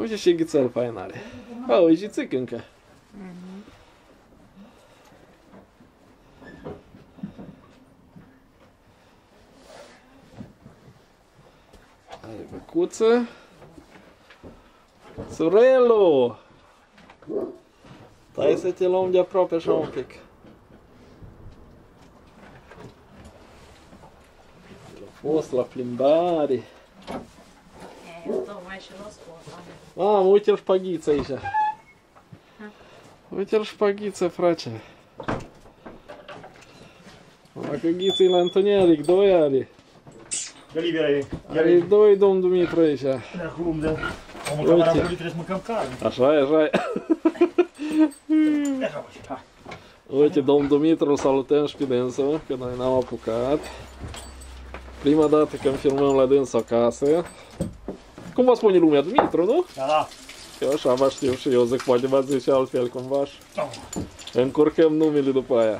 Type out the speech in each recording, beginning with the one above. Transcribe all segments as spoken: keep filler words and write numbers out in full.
Uite și ghițel fain are. A, o jițic încă. Are băcuță. Surelu! Stai să te luăm de aproape așa un pic. A fost la plimbare. Mamă, uite-l șpaghiță aici. Uite-l șpaghiță, frate. Dacă ghiță-i la întuneric, doi are. De libera e. Are doi, domn Dumitru aici. Acum de omul camera bunii trebuie să mâncăm carne. Așa e, așa e. Uite, domn Dumitru, îl salutăm și pe dânsul, că noi n-am apucat. Prima dată când filmăm la dânsul acasă. Cum vă spune lumea? Dumitru, nu? Da, da. Eu așa vă știu și eu zic, poate v-ați zice altfel cumva și încurcăm numele după aia.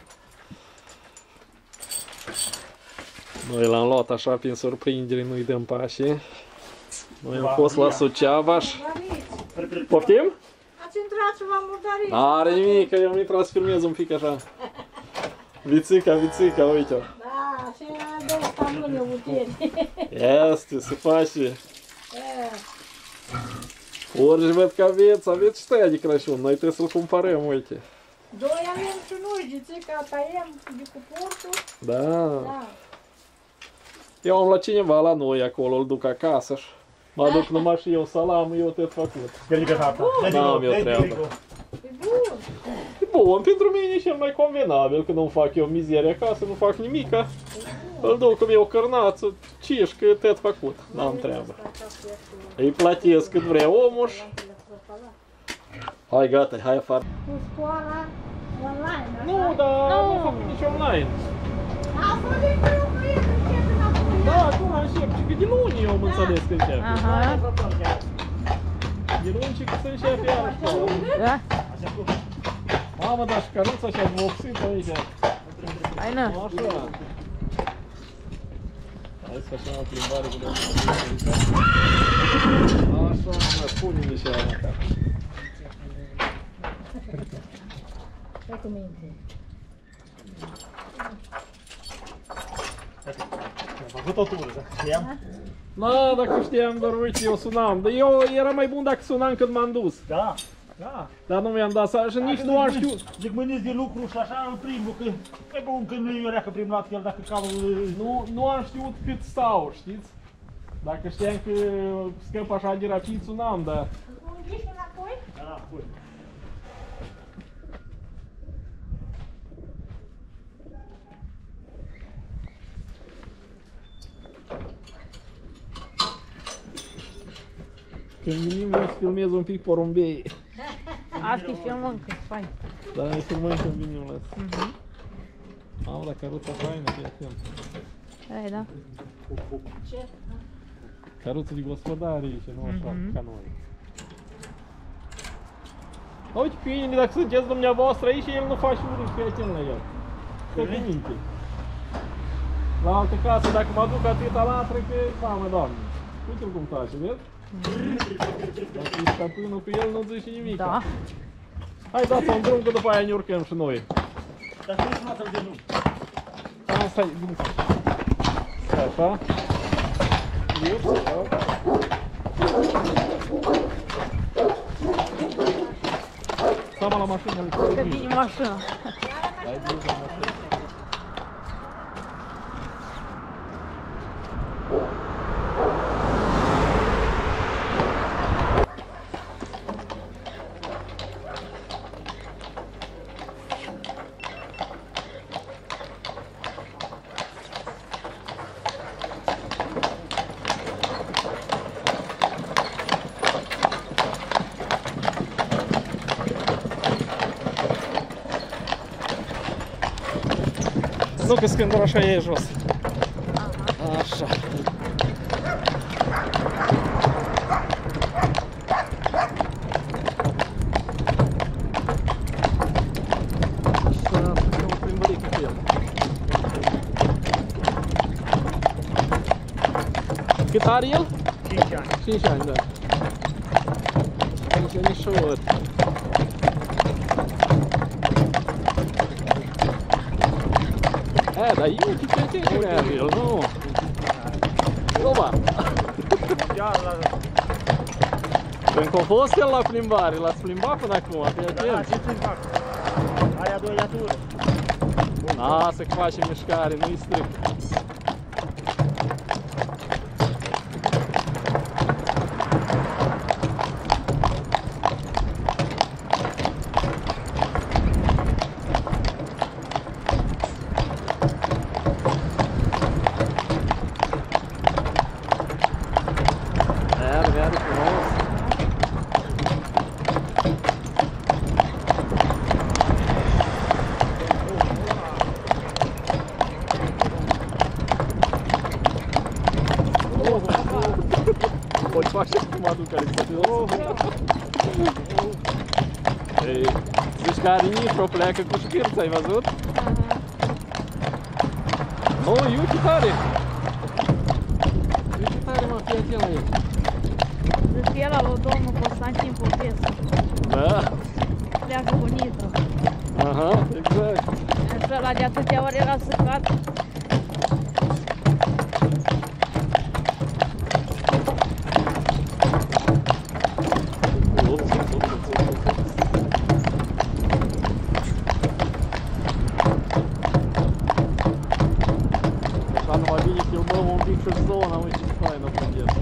Noi l-am luat așa prin surprindere, nu-i dăm pașii. Noi am fost la Suceava și... Poftim? Ați intrat și v-am murdărit. N-are nimic, că eu am intrat să filmez un pic așa. Vițica, vițica, uite-o. Da, și a două stăpâni o putere. Este, se face. Orice văd că aveți, aveți și tăia de Crăciun, noi trebuie să-l cumpărăm, uite. Doi avem și noi, gițica, tăiem de cu portul. Da. Da. Eu am la cineva la noi acolo, îl duc acasă și mă aduc numai și eu salamul, eu te-am făcut. Gălică tata. N-am eu treabă. E bun. E bun, pentru mine e cel mai convenabil, că nu fac eu mizerie acasă, nu fac nimica. Îl duc cum eu cărnață, ciși, că te-am făcut, n-am treabă. Îi plătesc cât vrea omul și... Hai gata, hai afară. Cu școala online, așa? Nu, dar nu am făcut nici online. A fost de lucru, e că încep înapoi. Da, acum încep, și că de luni eu am înțeles că încep. Aha. De luni și că să încep iar școala. Da? Mamă, dar și căruța și-a vopsit aici. Hai, na. Așa. Hai să facem o plimbare cu domnul. Așa, mă, spune-mi și ala măcar. Hai cu minte. Am făcut o tură, dacă știam. Na, dacă știam, dar uite, eu sunam. Dar eu era mai bun dacă sunam când m-am dus. Da, da. Dar nu mi-am dat seama și nici nu am știut. Zic, mâniți de lucru și așa îl primul, că e bun când nu-i orea că prim la el, dacă calul... Nu, nu am știut cât stau, știți? Dacă știam că scăp așa de rapid, sunam, dar... Ești înapoi? Da, da, pui. Când venim, eu să filmez un pic porumbei. Asta-i filmăm, că-i fain. Da, ne filmăm când venim la asta. Mamă, dar căruța faină, fii atent. Hai, da. Ce? Căruță de gospodare aici, nu așa ca noi. Uite pe inimii, dacă sunteți dumneavoastră aici, el nu face urât, fii atent la el. Stă cu minte. La altă casă, dacă mă duc atâta latră, că, mamă, doamne. Uite-l cum tace, vezi? Dacă e stăpânul cu el, nu zice nimic. Da. Hai, dați-o un drum, că după aia ne urcăm și noi. Dar nu știu să-l de nu. Stai, stai, bine. Stai, așa. Iup, așa. Sama la mașină, Că vine mașina. Hai, bine la mașină. Nu, că scândura așa e jos. Așa. Să facem o plimbărică cu el. Cât are el? cinci ani. cinci ani, da. Niciun ușor. Eh, dar eu ce te curează el, nu? Oba! Încă a fost el la plimbare, l-ați plimbat până acum, fii atent. Da, ce plimbat? Aia doi iatură. Lasă că face mișcare, nu-i strict. Pode face cum aduc Alexandru. Ei, zici că are nitro, pleacă cu șpirța, ai văzut? Nu, iu ce tare! Iu ce tare, mă, fii atent la el. Zic că el a luat domnul Constantin Popescu. Da? Pleacă cu nitro. Aha, exact. Însă ăla de atâtea ori era săcat. Filmăm un pic și zona, uite ce faină prinde.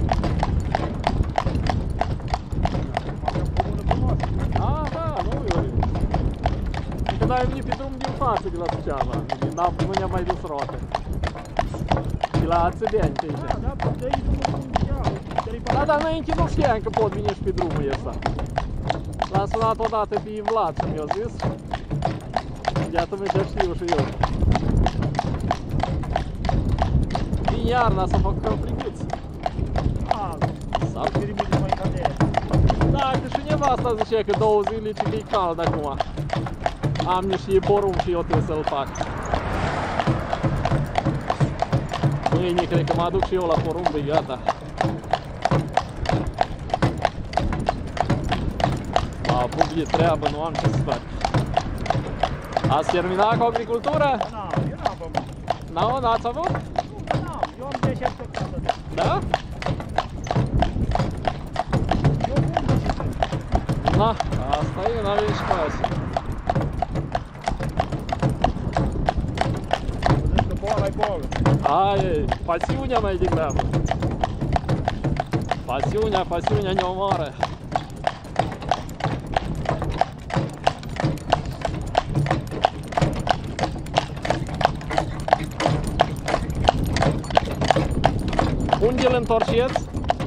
A, da, nu e oribil. Când ai venit pe drum din față de la Suceava, nu ne-am mai dus roate. De la Țădeni, ce aici. Da, da, de aici nu Da, dar înainte nu știam că pot veni și pe drumul ăsta. L-am sunat odată pe Vlad și mi-a zis. Iată mi-a știu și eu. Din iarna să fac friguți. Ah, Sau? pirimii mai cadere. Da, că și nevasta zicea că două zile ce e cald acum. Am niște porumb și eu trebuie să-l fac. Mâine cred că mă aduc și eu la porumb, e gata. Mă apuc de treabă, nu am ce să fac. Ați terminat cu agricultura? Da, eu n-am avut. Nu, n-ați avut? Nu, eu am zece hectare. Da? Eu cum zice? Na, asta e, n-avem și casă. Zici că boala e boală. Aia e, pasiunea mai degrabă. Pasiunea, pasiunea ne omoară. Unde îl întorceți?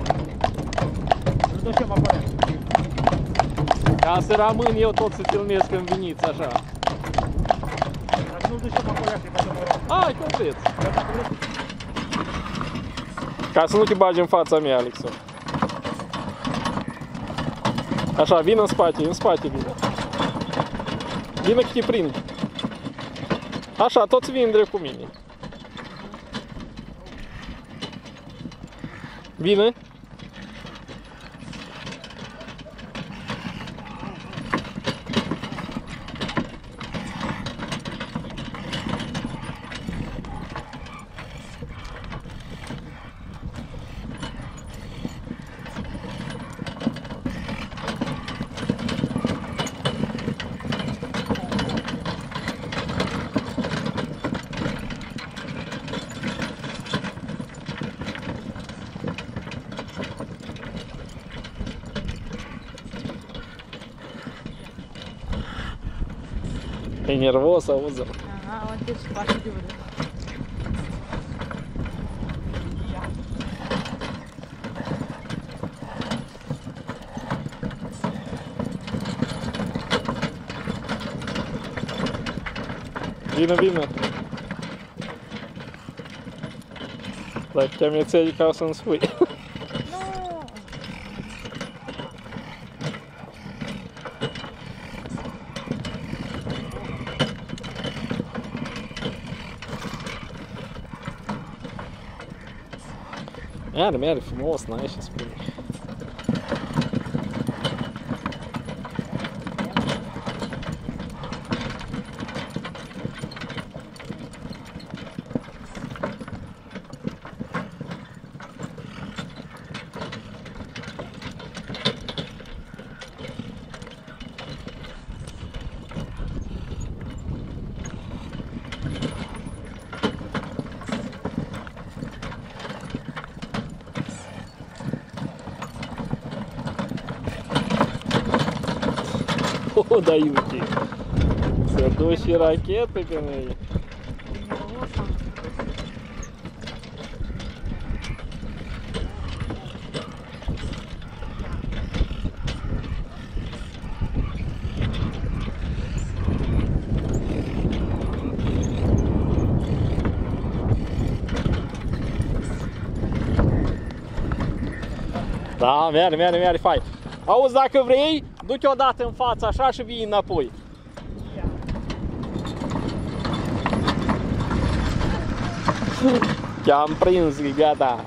Nu ducem acolo. Ca să rămân eu tot să filmez când veniți așa. Dacă nu ducem acolo, e ca să mă rog. Hai, cum vreți. Ca să nu te bagi în fața mea, Alexu. Așa, vin în spate, în spate vine. Vine că te prind. Așa, toți vin drept cu mine. Vine? E nervos, auzi. Aha, uite ce face de urât. Vine, vine. Dar chiar mi-e țeai ca să-mi spui. Merge, merge frumos, n-ai ce spune. O, da, uite. Se duce și rachetă pe noi. Da, merge, merge, merge, fain. Auzi, dacă vrei, du-te odată în față așa și vii înapoi. Te-am prins, gata.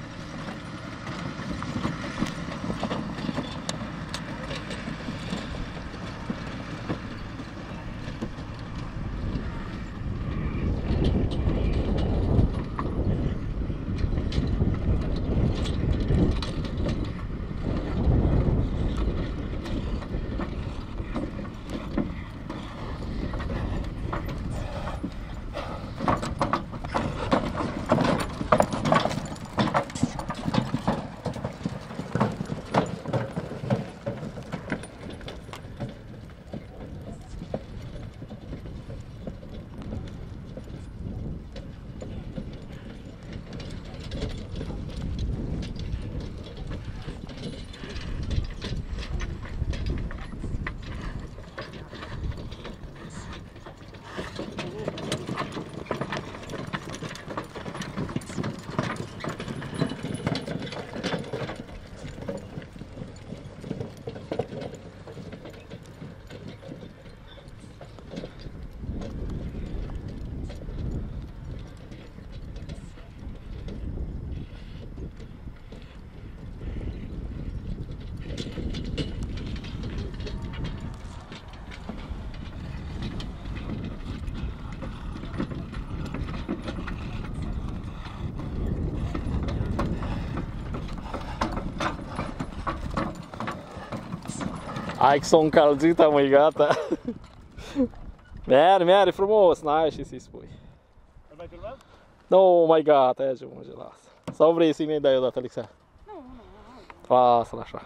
Hai că s-o încălzită, măi, gata. Merge, merge frumos, n-ai și să-i spui. Îl mai filmăm? Nu, mai gata, ia ce mă, lasă. Sau vrei să-i mai dai odată, Alexia? Nu, nu, Lasă-l așa.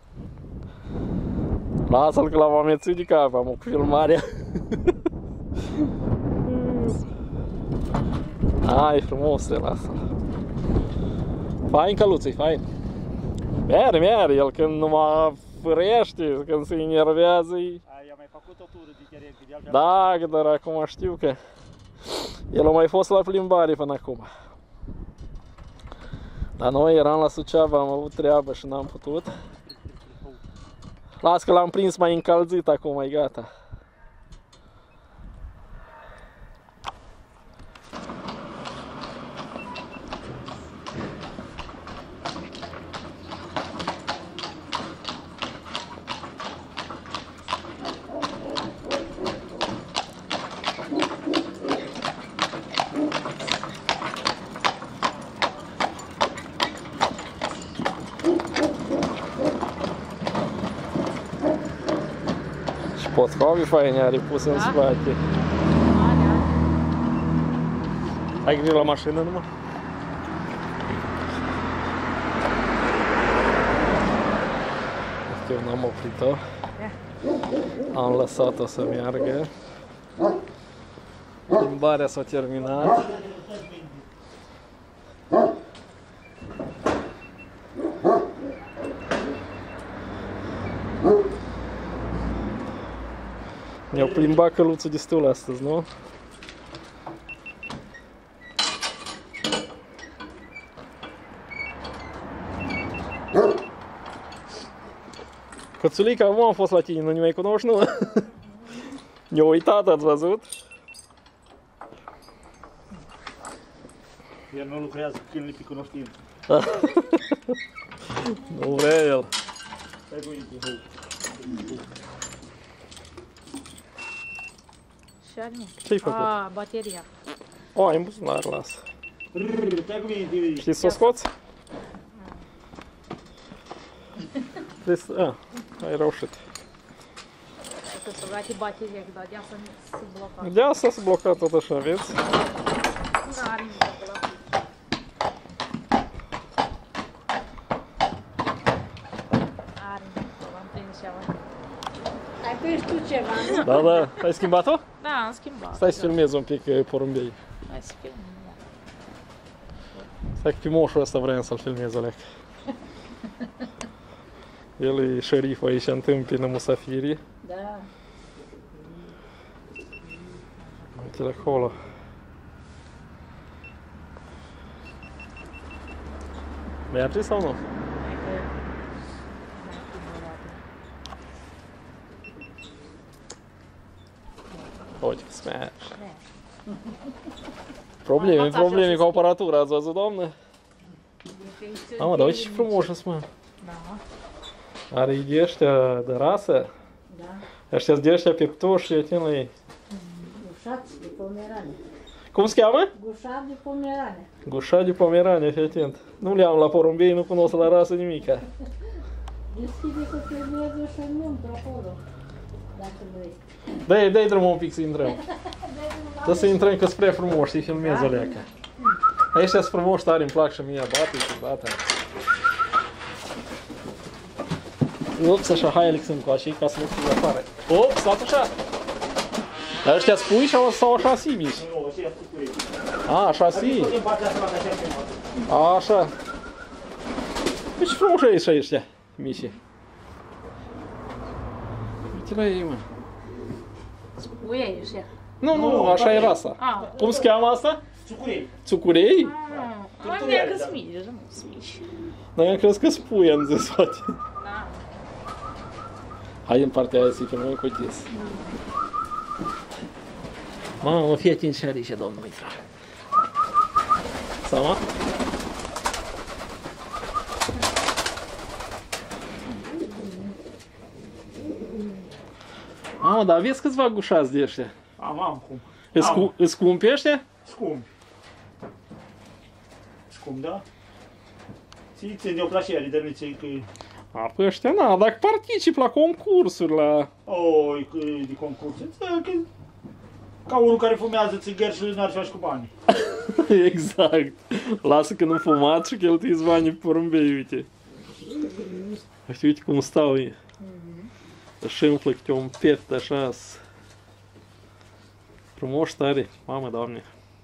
Lasă-l că l-am amețit de cap, am cu filmarea. Hai, frumos, lasă-l. Fain căluț-i, fain. Merge, merge, el când nu mă fărește, când se enervează. I-am mai făcut o tură de teren, de altfel. Da, dar acum știu că el a mai fost la plimbare până acum. Dar noi eram la Suceava, am avut treabă și n-am putut. Las că l-am prins mai încălzit acum, e gata. Podcovi faine are pus în spate. Ai grijă la mașină numai? Eu n-am oprit-o. Am lăsat-o să meargă. Plimbarea s-a terminat. Ne-au plimbat căluțul destul astăzi, nu? Cățulica, cum am fost la tine, nu ne mai cunoști, nu? Ne-a uitat, ați văzut? El nu lucrează cu câinele pe cunoștință. Nu vrea el. Stai cu ei. Ce are, mă? Ce-ai făcut? A, bateria. O, ai în buzunar, lasă. Stai cu mine, Știi să o scoți? Vrei să... A, ai reușit. Că să gati bateria, că de asta se bloca. De asta se bloca tot așa, vezi? Nu are nimic acolo. Are nimic, l-am prins și ala. Ai tu vezi tu ceva, nu? Da, da. Ai schimbat-o? Da, am schimbat. Stai să filmez un pic uh, porumbei. Hai să filmăm. Stai că pe moșul ăsta vreau să-l filmez, Olec. El e șeriful aici, întâmpină musafirii. Da. Uite-l acolo. Merge sau nu? Uite că smash. Probleme, probleme cu aparatura, ați văzut, doamnă? Mamă, dar uite ce frumos îți, mă. Da. Are de ăștia de rasă. Da. Ăștia de ăștia pictoși, uite la ei. Gușați de pomerane. Cum se cheamă? Gușat de pomerane. Gușa de pomerane, fii atent. Nu le am la porumbei, nu cunosc la rasă nimica. Deschide cu filmezul și înăuntru acolo. Dacă vrei. Dă-i, dă-i drumul un pic să intrăm. Dă să intrăm că spre frumos și filmez o leacă. Aici sunt frumos, tare, îmi plac și mie, bate și bate. Ups, așa, hai Alex încoace, ca să nu fie afară. Op, stați așa. Dar ăștia spui sau așa si mici? Nu, ăștia sunt cu ei. A, așa si. Adică din partea asta, așa filmat. Așa. Păi ce frumos e și ăștia, mici. Uite la ei, mă. Uie, ăștia. Nu, nu, așa e rasa. Ah. Cum se cheamă asta? Țucurei. Țucurei? Mai mie că sunt mici, nu sunt mici. Dar eu am crezut că spui, am zis, poate. Da. Hai în partea aia să-i filmăm cu tis. Mamă, fii atent și are și domnul Mitra. Sama? Mamă, dar aveți câțiva gușați de ăștia? Am, am cum. Îți scumpi ăștia? Scump. Scump, da? Ții țin de o plăcere, de nu ții că... A, păi ăștia, na, dacă particip la concursuri, la... Oi, că de concurs. Că... Ca unul care fumează țigări și n-ar face cu bani. Exact. Lasă că nu fumați și cheltuiți banii pe porumbei, uite. Uite, uite cum stau ei. Își umflă câte un pet, așa. Frumos tare. Mamă, Doamne.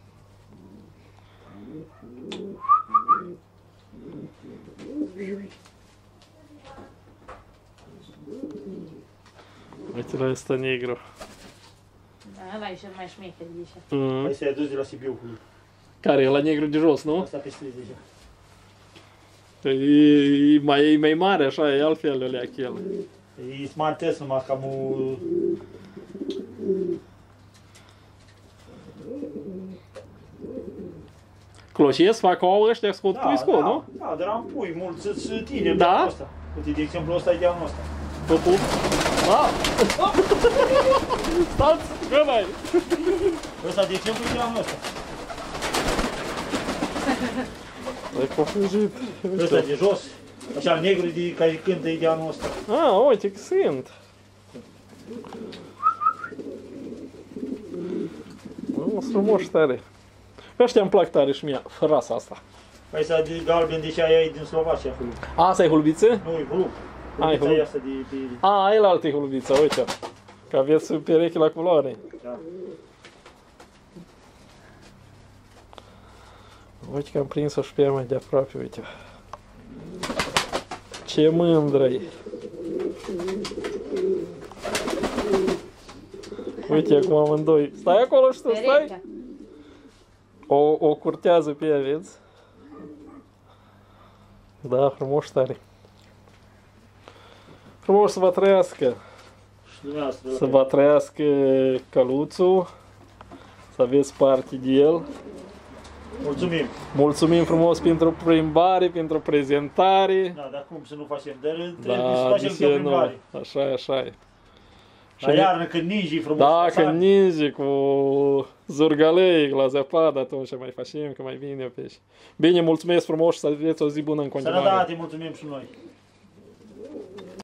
Uite la ăsta negru. Da, ăla e cel mai șmecher de ăștia. Mm. Hai să-i adus de la Sibiu. Care e la negru de jos, nu? Asta pe stris deja. E, e, mai, e mai mare, așa, e altfel alea el. E smartest numai cam o... Cloșiesc, fac ouă ăștia, scot Da, pui, scot, da, nu? da, dar am pui mulți și tine. Da? Ăsta. Uite, de exemplu, ăsta e de anul ăsta. Totul. Ah! Stați, că n-ai! Ăsta, de exemplu, e de anul ăsta. Ai confuzit. Ăsta de jos. Așa, negru de care cântă e de anul ăsta. Ah, uite că sunt. Nu, sunt frumoși tare. Pe ăștia îmi plac tare și mie, rasa asta. Ăsta de galben, deși aia e din Slovacia. A, asta e hulbiță? Nu, e hulup. A, e Hulubița hulup. e asta de... de... A, e la altă hulbiță, uite. Că aveți pereche la culoare. Da. Uite că am prins-o și pe ea mai de aproape, uite. Ce mândră-i! Uite acum amândoi. Stai acolo și tu, stai! Perechea. O, o curtează pe ea, vezi? Da, frumos tare. Frumos să vă trăiască. Și dumneavoastră. Să vă trăiască căluțul. Să aveți parte de el. Mulțumim. Mulțumim frumos pentru plimbare, pentru prezentare. Da, dar cum să nu facem? Dar trebuie Da, să de facem ce o nu? plimbare. Așa e, așa e. La iarnă, când ninji frumos. Da, așa, când ninge cu zurgalei la zăpadă, atunci mai facem, că mai bine pești. Bine, mulțumesc frumos și să aveți o zi bună în continuare. Sănătate, mulțumim și noi.